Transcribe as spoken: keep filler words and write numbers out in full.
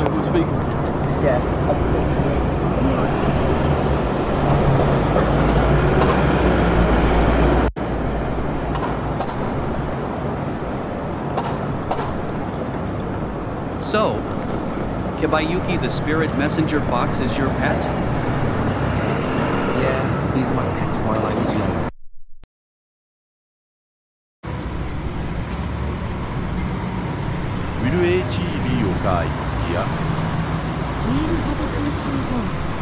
know who we're speaking to. Yeah, absolutely. So, Kibayuki the spirit messenger fox is your pet? Yeah, he's my pet while I was young. Will H E be okay? Yeah. メール派手通信フォーム